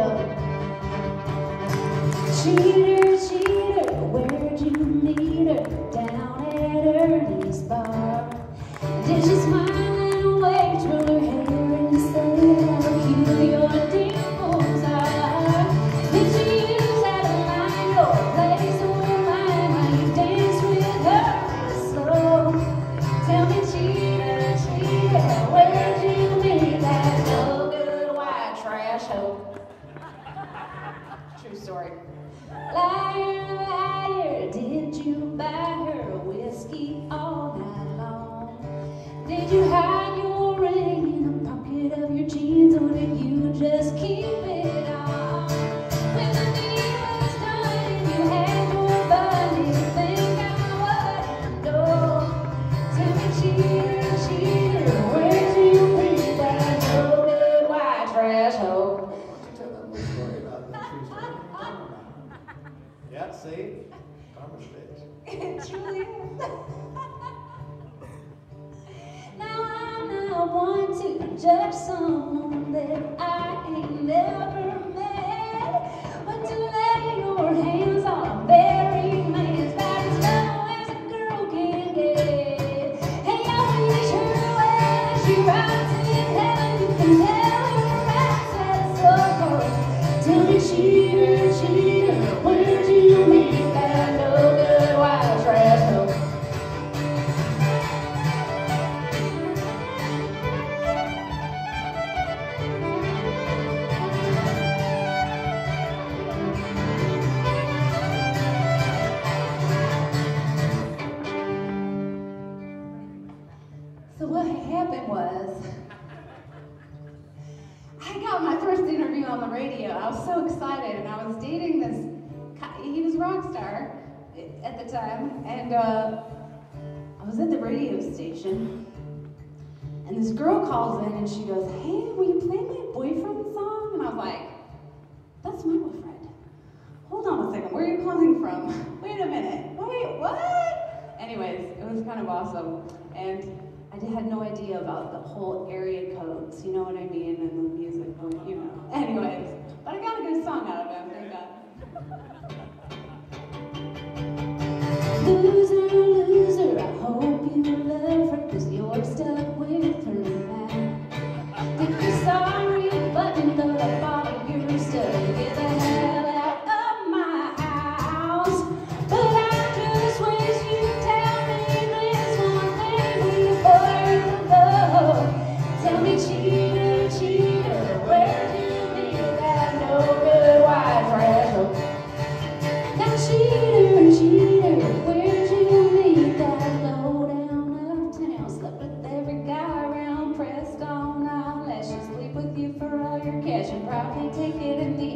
Cheater, cheater, where'd you meet her? Down at Ernie's bar. Did she smile and wave, twirl her hair and say how cute your dimples are? Did she use that line or place on the line while you dance with her slow? Tell me, cheater, cheater, where'd you meet that no good white trash hoe? True story. Liar, liar, did you buy her whiskey all night long? Did you hide your ring in the pocket of your jeans, or did you just keep it on? When the deed was done and you had your fun, did you think I wouldn't know? Tell me, cheater, cheater, where'd you meet that no good white trash hoe? Yeah, see? Karma sticks. It truly is. Now I'm not one to judge someone that I ain't never met, but to lay your hands on a married man's about as low as a girl can get. Hey, I wish her well as she rides in heaven. You can tell her access so. Tell me, cheater, cheater, where'd you meet that no good white trash hoe? So what happened was, I got my first interview on the radio. I was so excited, and I was dating this, he was a rock star at the time, and I was at the radio station, and this girl calls in, and she goes, hey, will you play my boyfriend song? And I was like, that's my boyfriend. Hold on a second, where are you calling from? Wait a minute, wait, what? Anyways, it was kind of awesome, and I had no idea about the whole area codes, you know what I mean, and the music, you know. Anyways, but I got a good song out of it, thank God. Loser, loser, I hope you love her, 'cause you're stuck with her now. If you're sorry, but you know the bottom you're stuck, get the hell out of my house. But I just wish you'd tell me this one thing before you go. Tell me, cheater, cheater, where'd you meet that no good white trash hoe? Now, cheater, cheater, where'd you meet that low down uptown? Slept with every guy around, pressed on eyelashes, sleep with you for all your cash, and probably take it in the